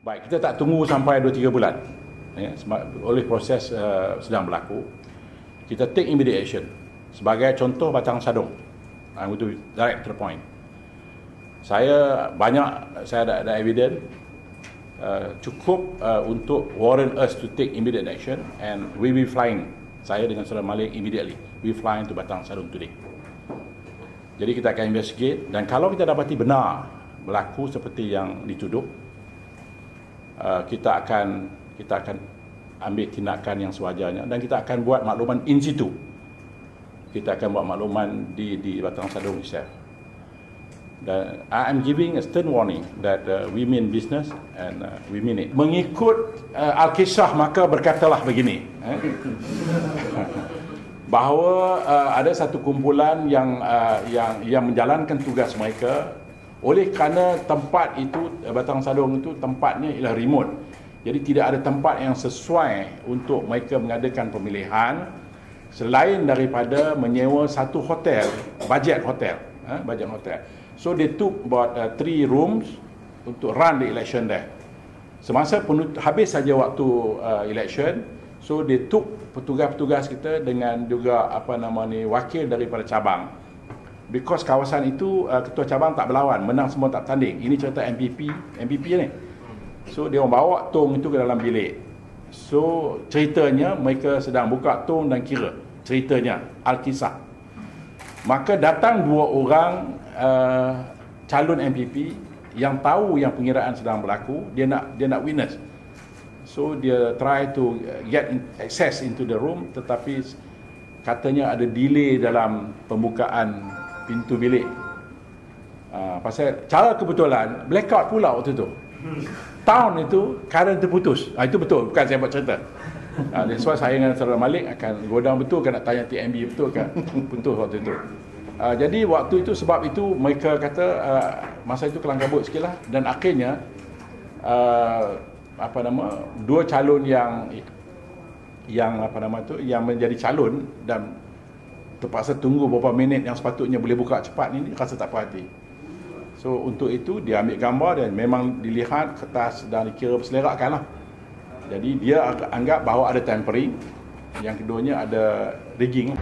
Baik, kita tak tunggu sampai 2-3 bulan. Ya, oleh proses sedang berlaku, kita take immediate action. Sebagai contoh, Batang Sadong. I'm going to direct to the point. Saya ada evidence cukup untuk warrant us to take immediate action, and we will flying. Saya dengan Saudara Malik immediately. We flying to Batang Sadong today. Jadi kita akan investigate, dan kalau kita dapati benar berlaku seperti yang dituduh, kita akan ambil tindakan yang sewajarnya, dan kita akan buat makluman in situ. Kita akan buat makluman di Batang Sadong itself. Dan I am giving a stern warning that we mean business and we mean it. Mengikut Al-Kisah, maka berkatalah begini, bahawa ada satu kumpulan yang menjalankan tugas mereka. Oleh kerana tempat itu, Batang Sadong itu tempatnya ialah remote, jadi tidak ada tempat yang sesuai untuk mereka mengadakan pemilihan selain daripada menyewa satu hotel, budget hotel. So they took about 3 rooms untuk run the election there. Semasa habis saja waktu election, so they took petugas-petugas kita dengan juga wakil daripada cabang. Because kawasan itu ketua cabang tak berlawan, menang semua tak tanding. Ini cerita MPP ni. So dia orang bawa tong itu ke dalam bilik. So ceritanya mereka sedang buka tong dan kira. Ceritanya Al-Kisah. Maka datang 2 orang calon MPP yang tahu yang pengiraan sedang berlaku, dia nak witness. So dia try to get access into the room, tetapi katanya ada delay dalam pembukaan pintu bilik. Pasal cara kebetulan blackout pula waktu tu. Tahun itu current terputus. Itu betul, bukan saya buat cerita. That's why saya dengan Saudara Malik akan godang betul kan, nak tanya TMB betul kan, putus waktu itu. Jadi waktu itu, sebab itu mereka kata masa itu kelang kabut sikit lah, dan akhirnya 2 calon yang menjadi calon dan terpaksa tunggu beberapa minit yang sepatutnya boleh buka cepat ni rasa tak puas hati. So untuk itu dia ambil gambar dan memang dilihat kertas dan dikira berselerakkan lah. Jadi dia anggap bahawa ada tampering. Yang keduanya ada rigging.